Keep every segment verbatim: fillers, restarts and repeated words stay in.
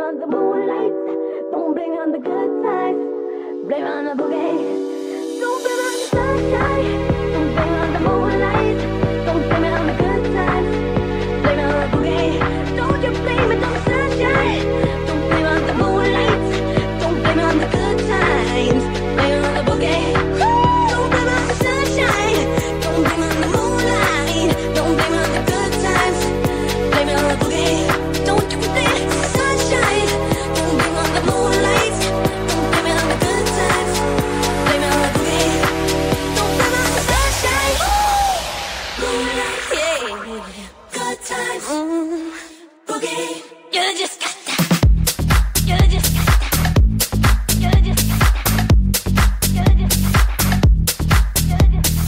on the moonlight. Don't blame it on the good times. Blame it on the boogie. Don't blame it on the sunshine. Don't blame it on the moonlight. Don't blame it on the good times. Blame it on the boogie. Don't you blame it on the sunshine. Don't blame it on the moonlight. Don't blame it on the good times. Blame it on the boogie. Don't blame it on the sunshine. Don't blame it on the moonlight. Don't blame it on the good times. Blame it on the boogie. Don't you blame it on the sunshine. Don't blame it on the moonlight. Don't blame it on the good times. Blame it on the boogie. Don't blame it on the sunshine. Moonlight, yeah. Good times. Mm. Boogie. You just got that. You just got that. You just got that. You just got that. You just got that. You just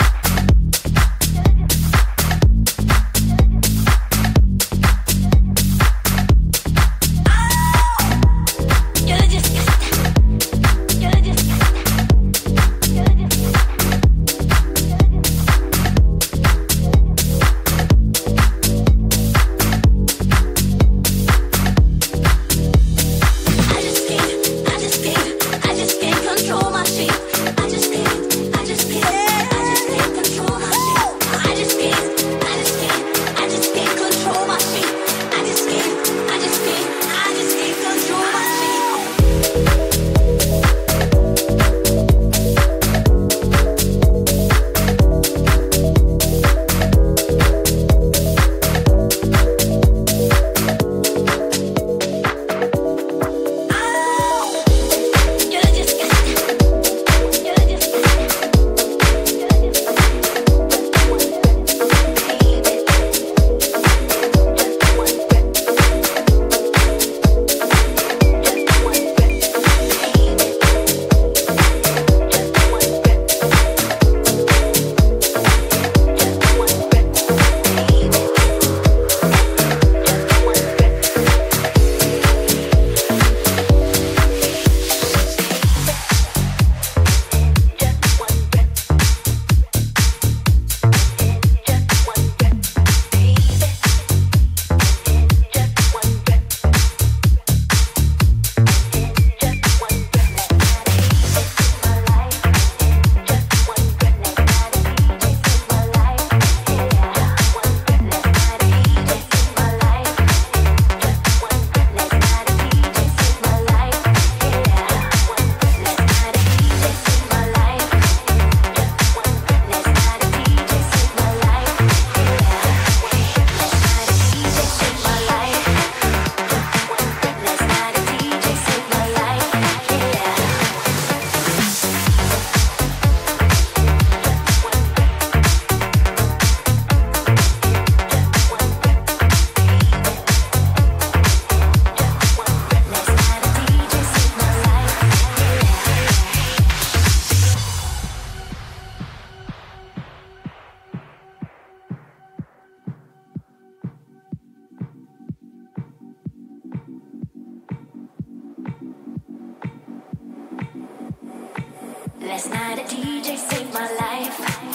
Last night a D J saved my life.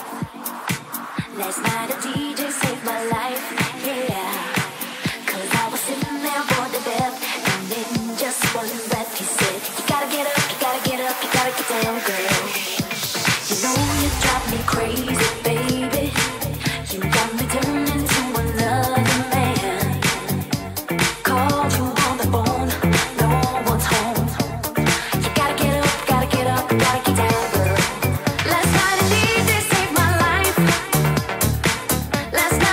Last night a D J saved my life, yeah. Cause I was sitting there bored to death, and in just one breath he said, you gotta get up, you gotta get up, you gotta get down, girl. You know you drive me crazy, baby. You got me turning to another man. Called you on the phone, no one's home. You gotta get up, gotta get up, gotta get down. Last night a D J saved my life. Last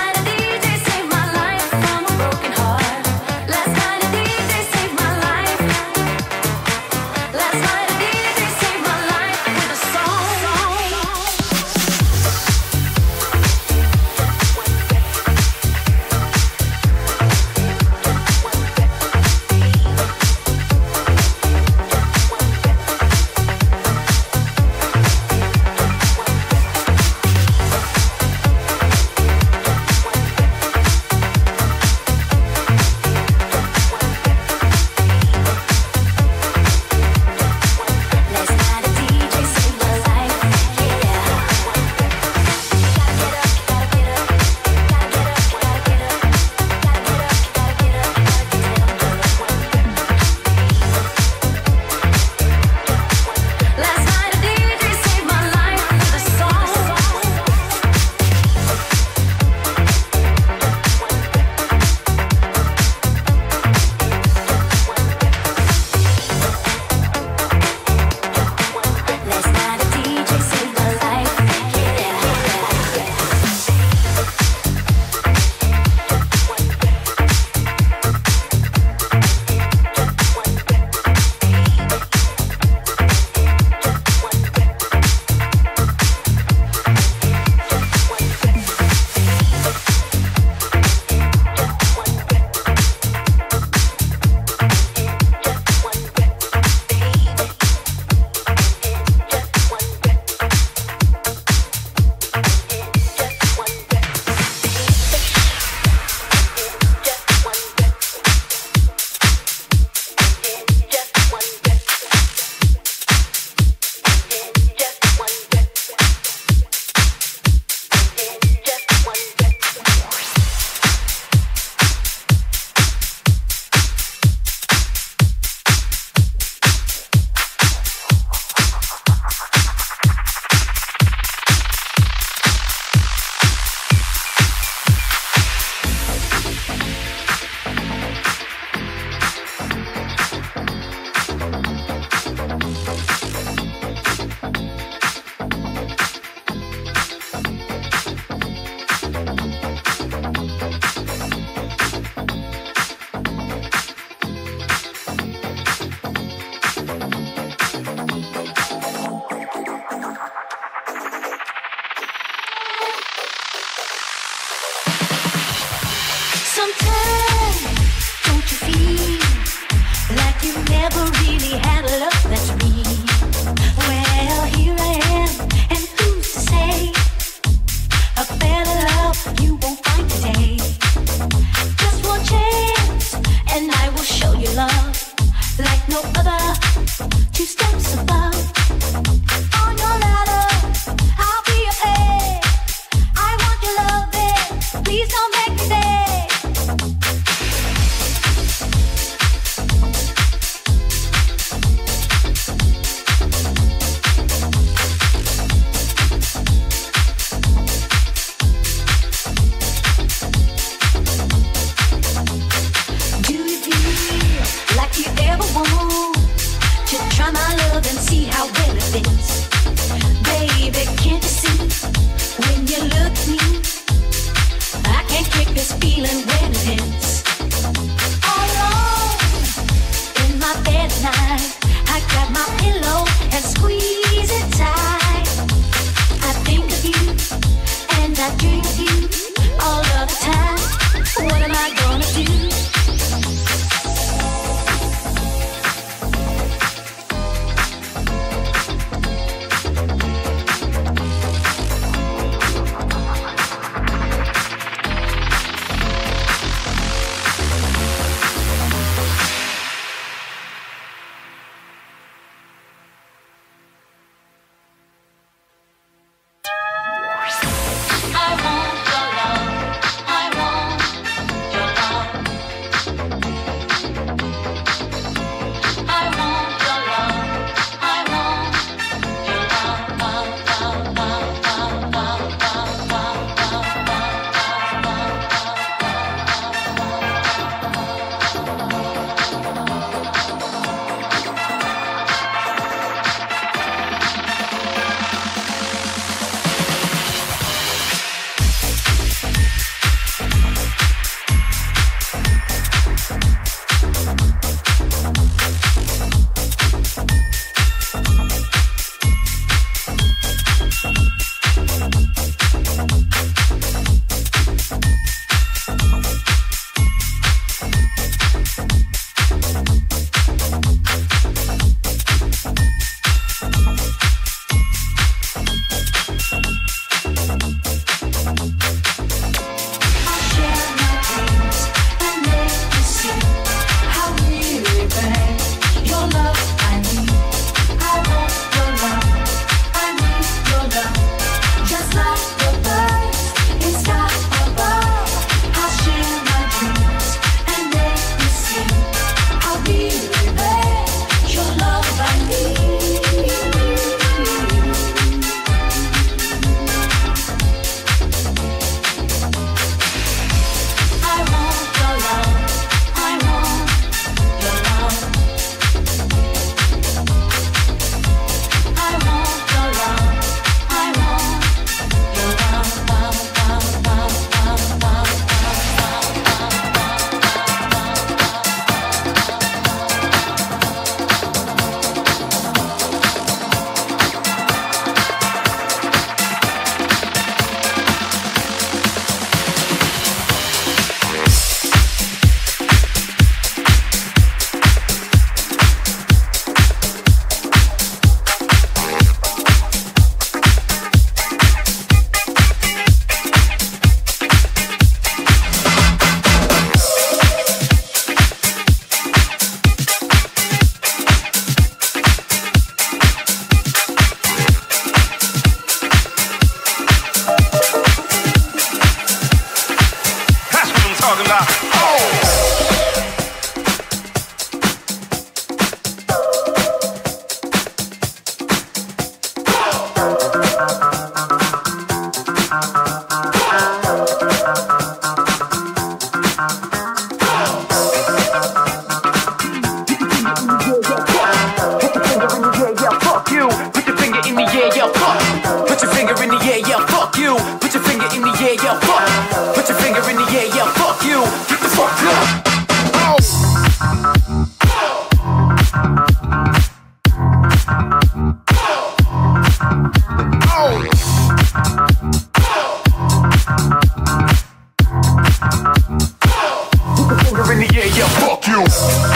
you.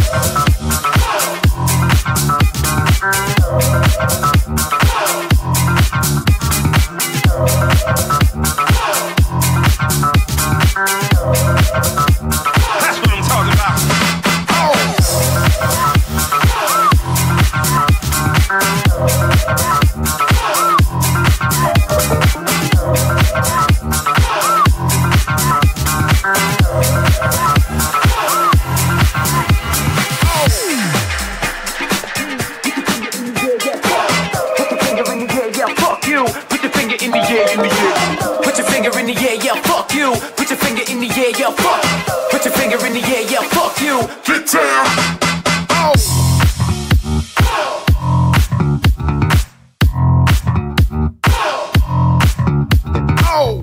That's what I'm talking about. Oh. Put your finger in the air, in the air. Put your finger in the air, yeah, fuck you. Put your finger in the air, yeah, fuck. Put your finger in the air, yeah, fuck you. Get down. Oh. Oh.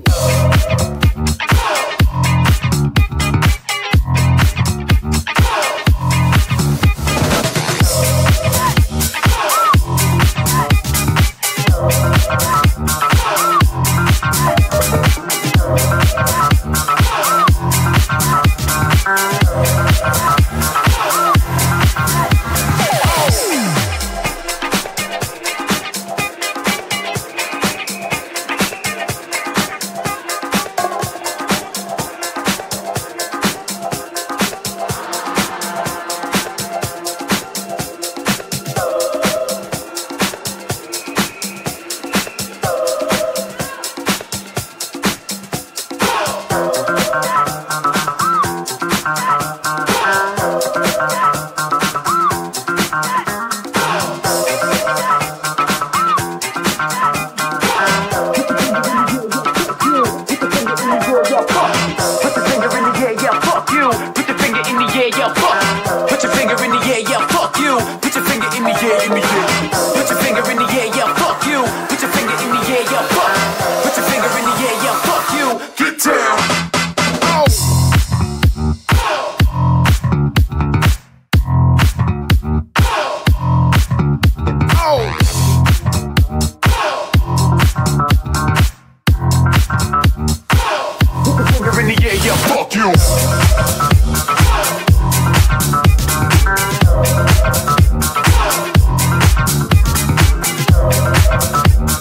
You.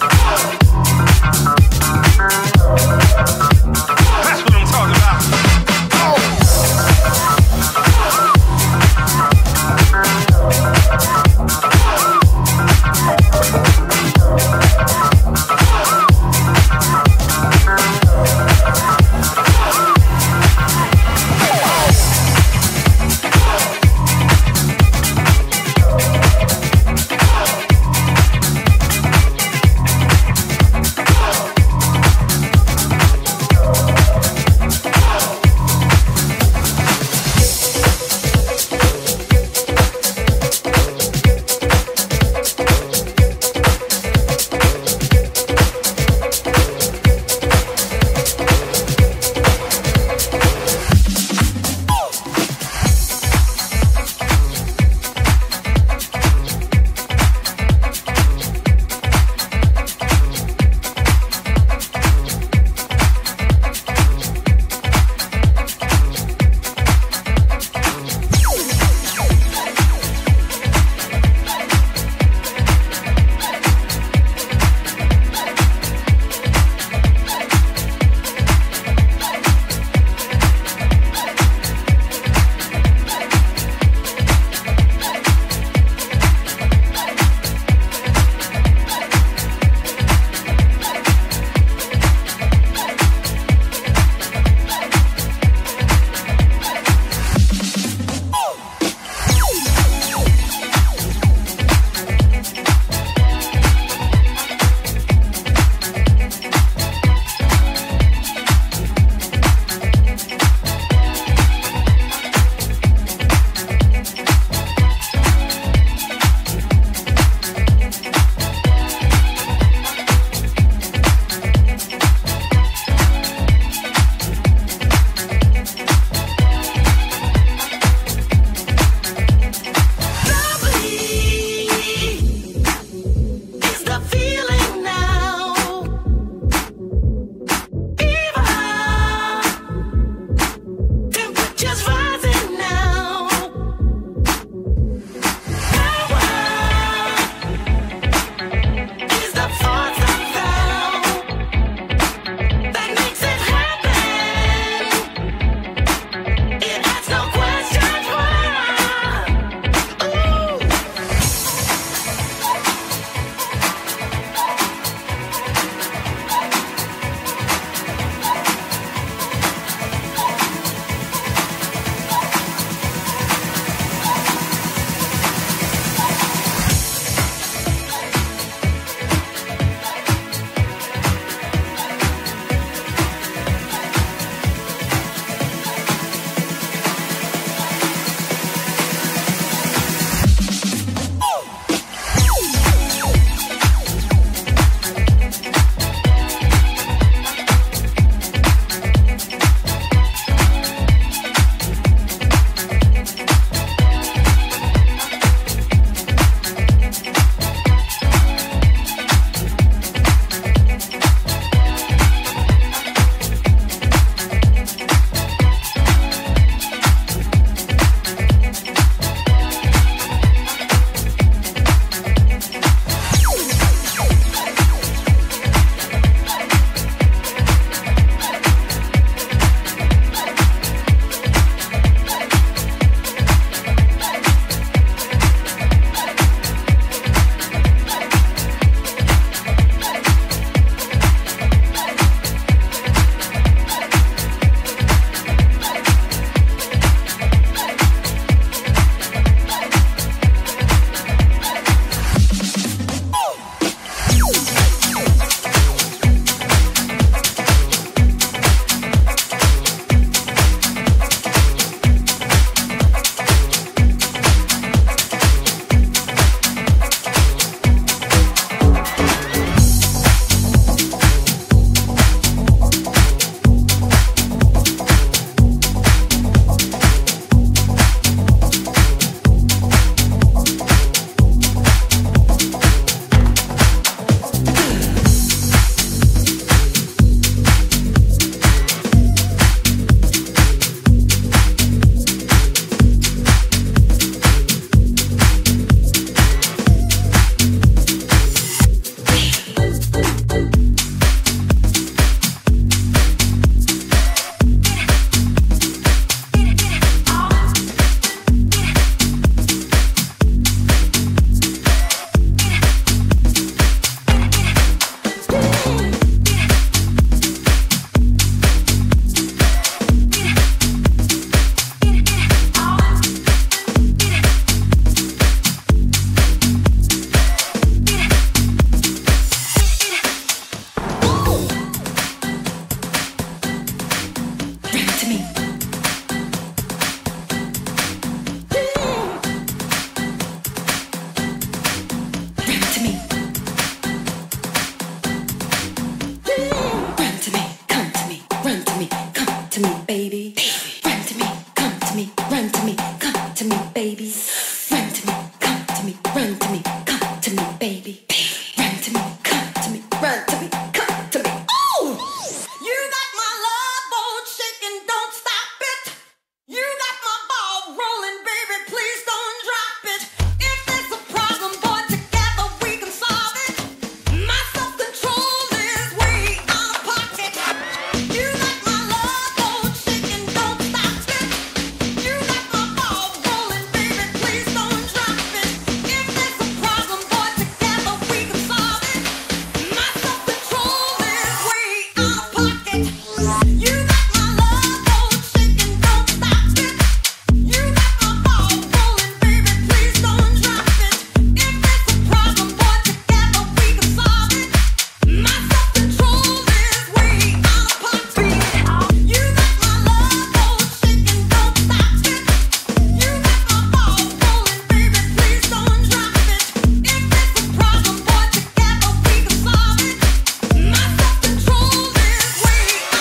baby. Run to me, come to me, run to me, come to me, baby. Run to me, come to me, run to me, come to me. Oh! You got my love boat shaking, don't stop it. You got my ball rolling, baby, please don't drop it. If there's a problem, boy, together we can solve it. My self-control is way out of pocket. You got my love boat shaking, don't stop it. You got my ball rolling, baby, please don't drop it. If there's a problem, boy, together we can solve it. My self-control is way out of pocket. You got my love boat shaking, don't stop it. You got my ball rolling, baby, please don't drop it. If there's a problem, boy, together we can solve it. My self-control is way out of pocket. You got my love boat shaking, don't stop it. You got my ball rolling, baby, please don't drop it. If there's a problem, boy, together we can solve it. My self-control is way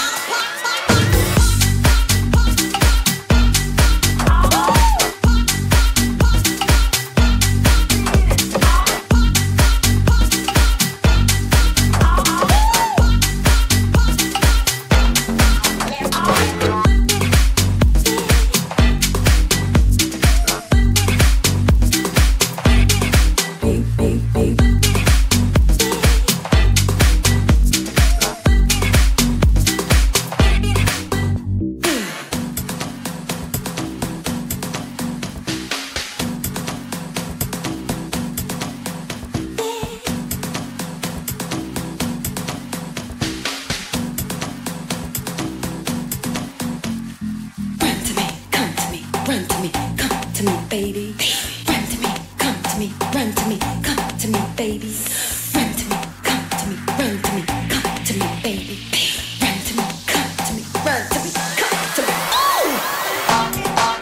Run to me, come to me, run to me, come to me, baby. Run to me, come to me, run to me, come to me, baby. Run to me, come to me, run to me, come to me, baby. Run to me, come to me, run to me, come to me. Oh!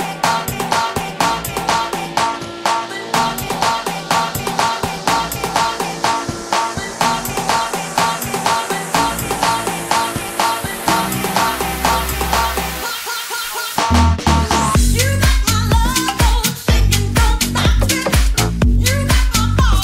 You got my love boat shaking, don't stop it. You got my ball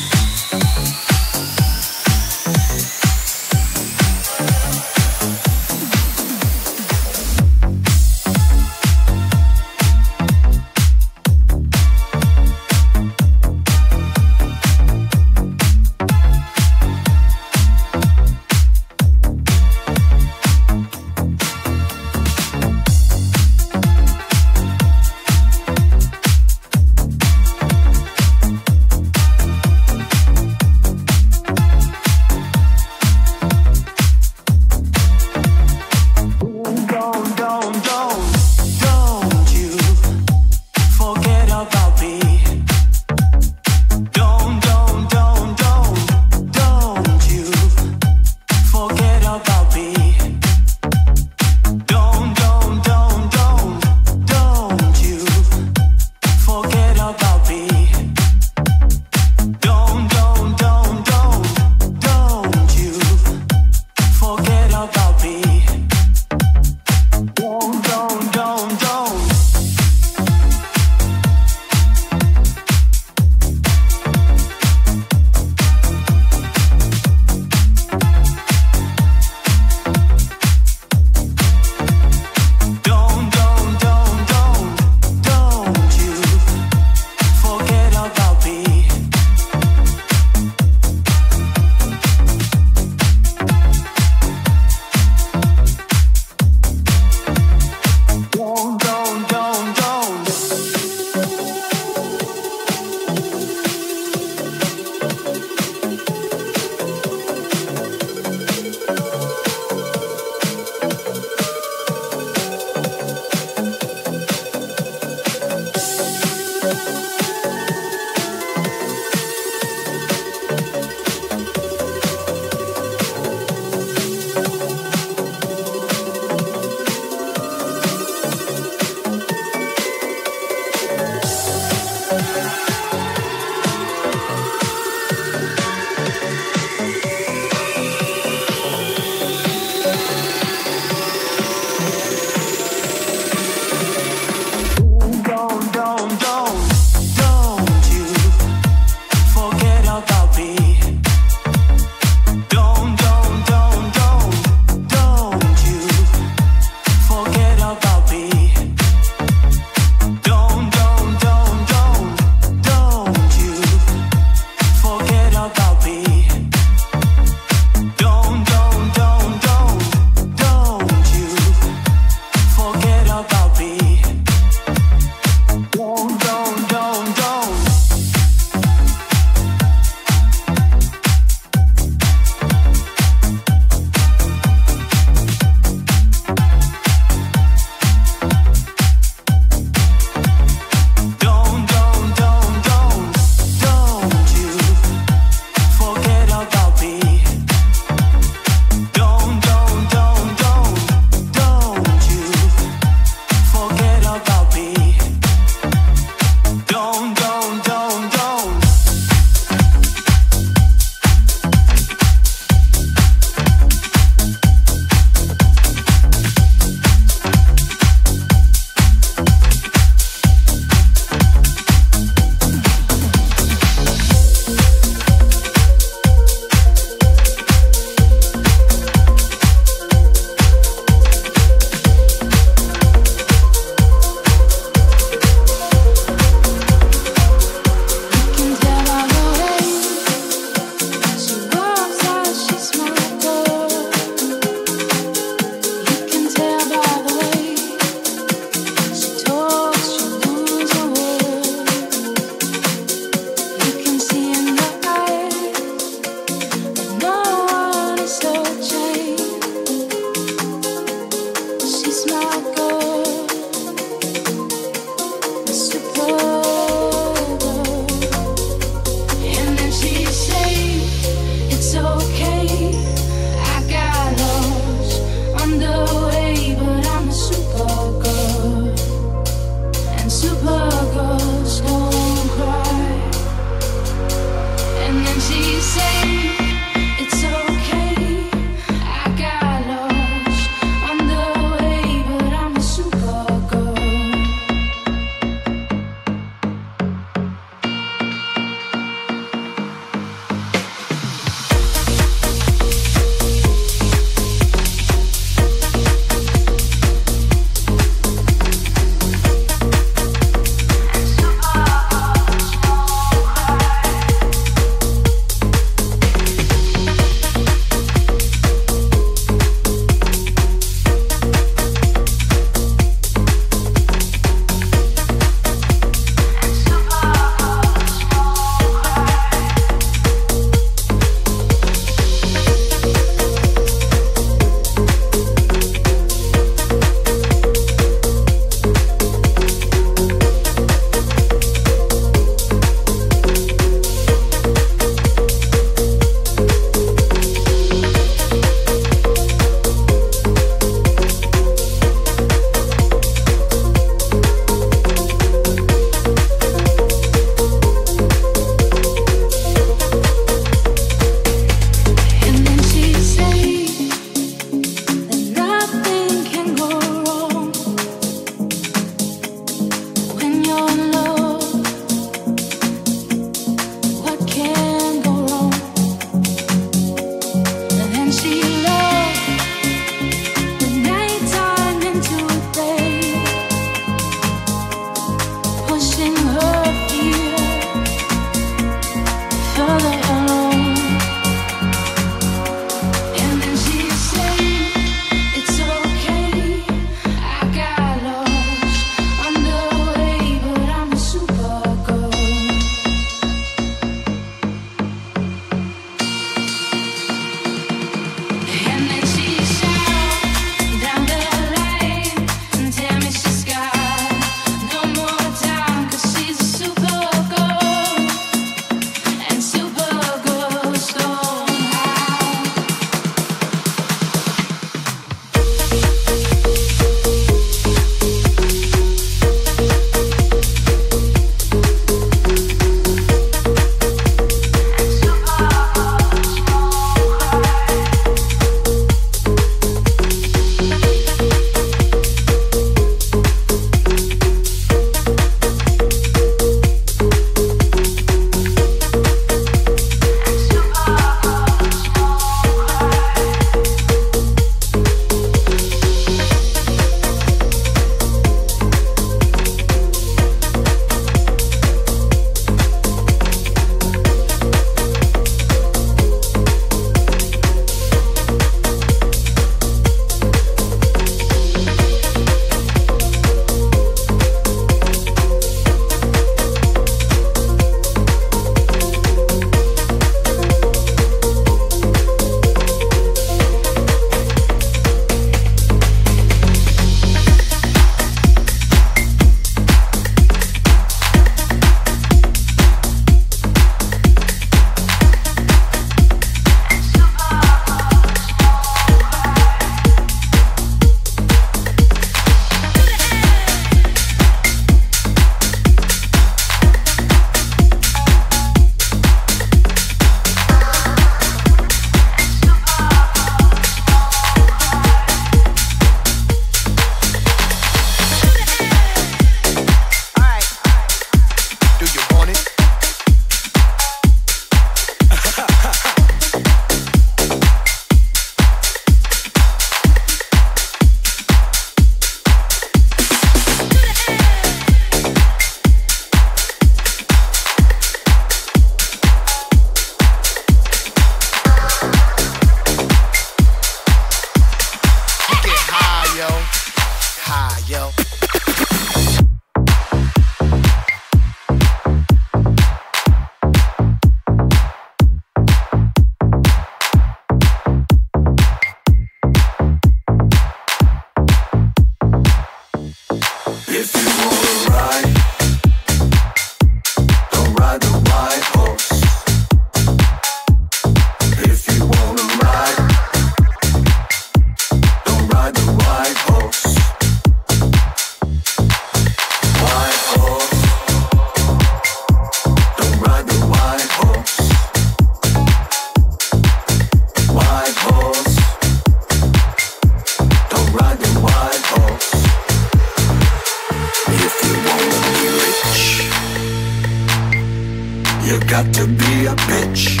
got to be a bitch.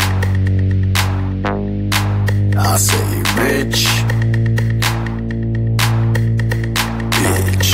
I say rich bitch.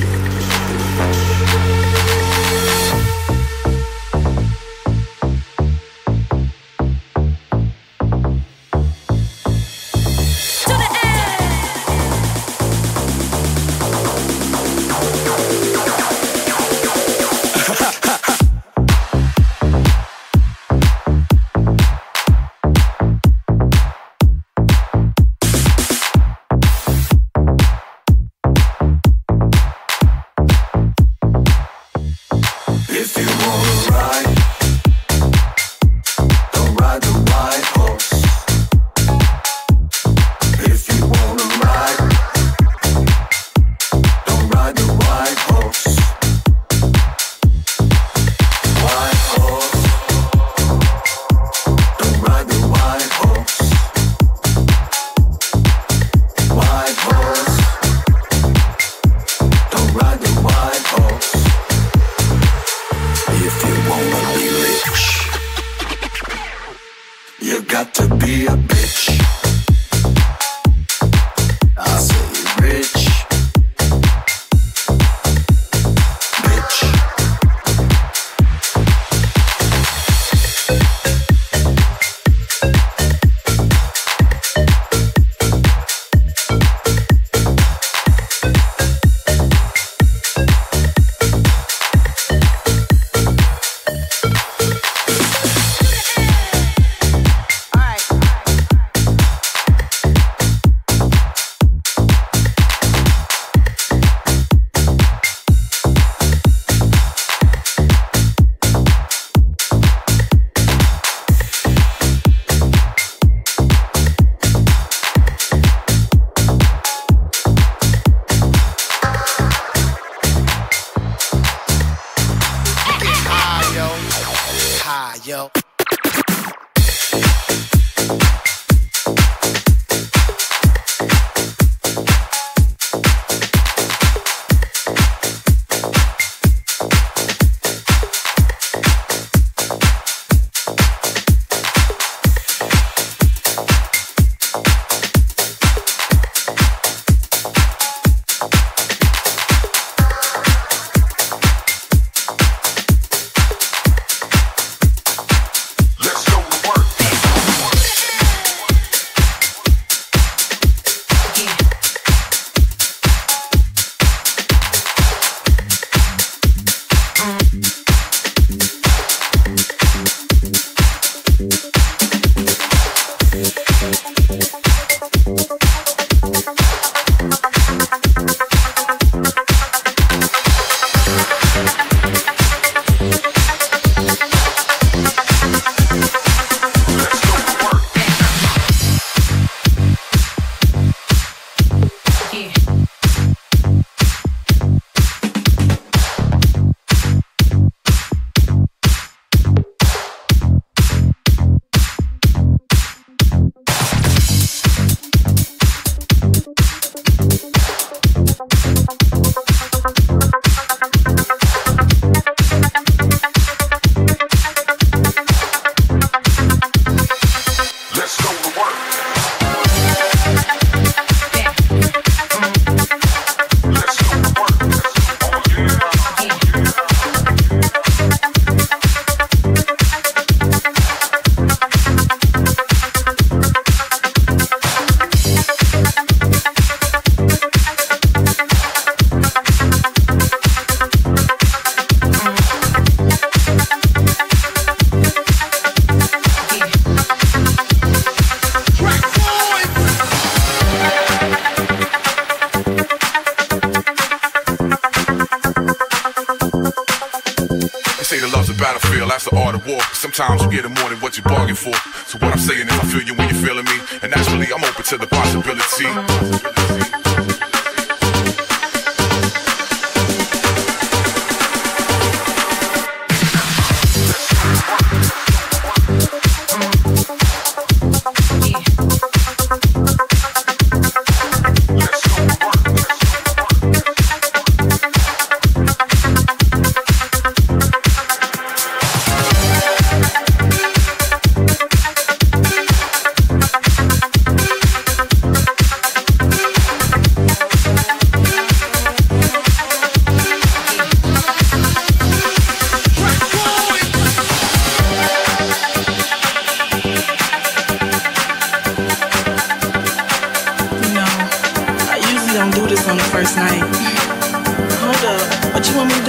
Sometimes you get more than what you bargain for. So what I'm saying is I feel you when you're feeling me. And naturally I'm open to the possibility.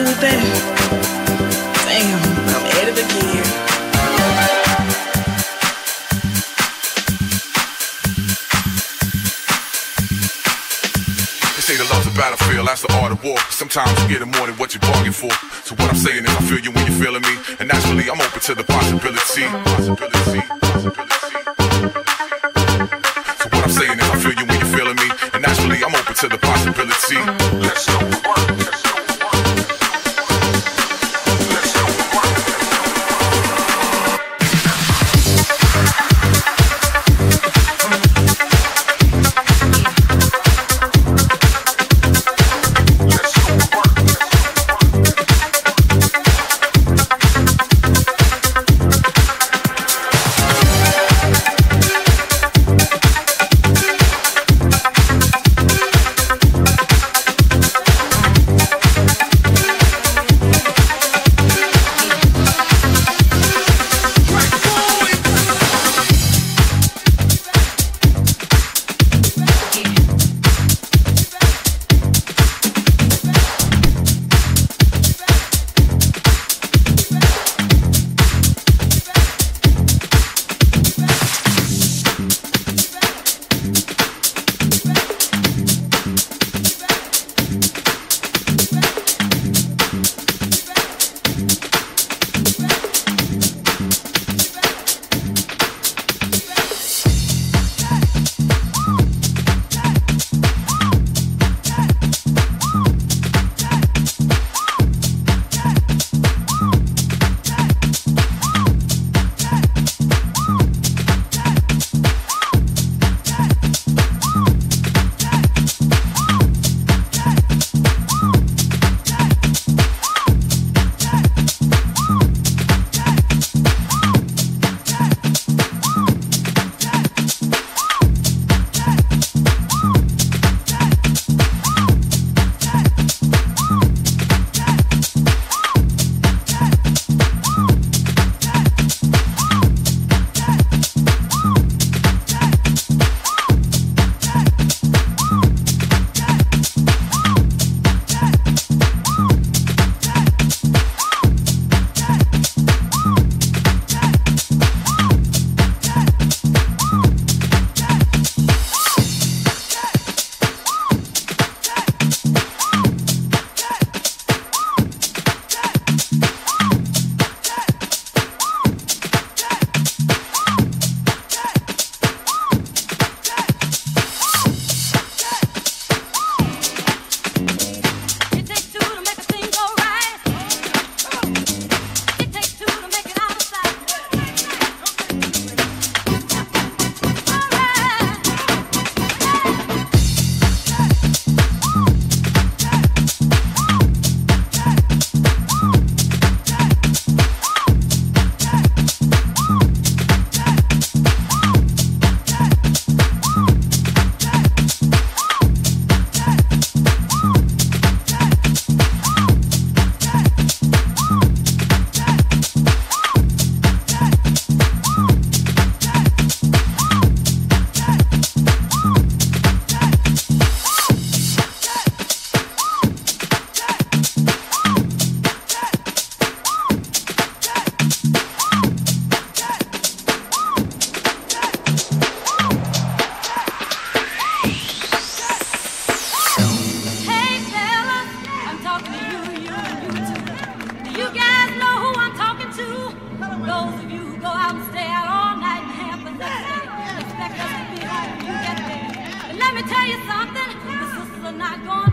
with that? Damn, I'm at it again. They say the love's a battlefield, that's the art of war. Sometimes you get more than what you bargain for. So what I'm saying is I feel you when you're feeling me, and naturally I'm open to the possibility. Possibility. So what I'm saying is I feel you when you're feeling me, and naturally I'm open to the possibility. Let's go work. Let's go work. Let's go work. Let me tell you something, the sisters are not gonna